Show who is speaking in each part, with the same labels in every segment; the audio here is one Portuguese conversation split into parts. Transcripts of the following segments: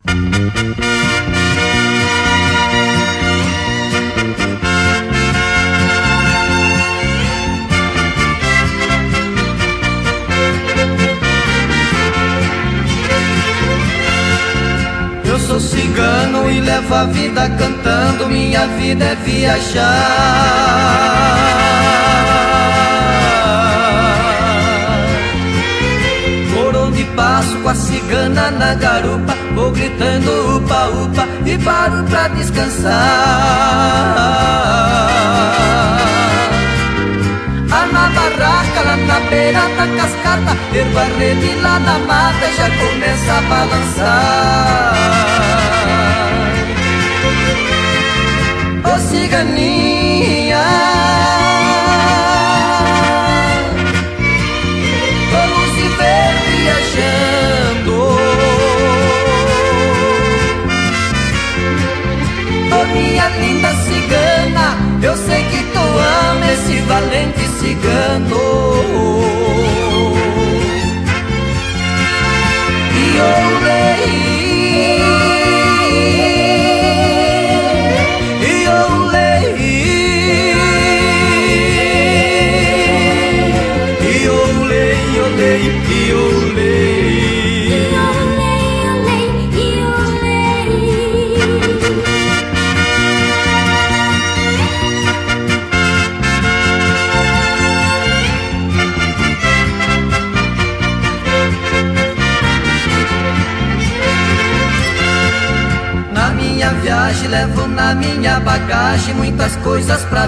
Speaker 1: Eu sou cigano e levo a vida cantando, minha vida é viajar. Por onde passo com a cigana na garupa, vou gritando upa upa e paro pra descansar. Na barraca, lá na beira da cascata, ergo a rede lá na mata, já começa a balançar. Ô ciganinha, vamos se ver viajando. Ô minha linda cigana, eu sei que tu ama esse valente cigano. Levo na minha bagagem muitas coisas pra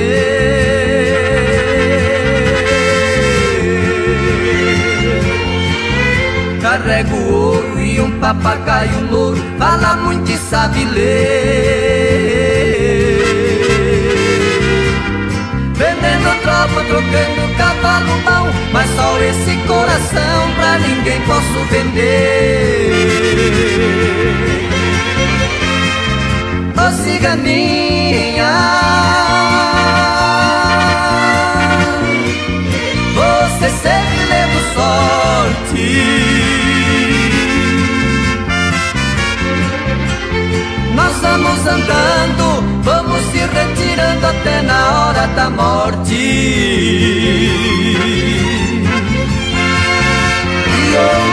Speaker 1: vender. Carrego ouro e um papagaio louro, fala muito e sabe ler. Vendendo tropa, trocando cavalo bom, mas só esse coração pra ninguém posso vender. Ô ciganinha, você sempre leva sorte. Nós vamos andando, vamos se retirando até na hora da morte.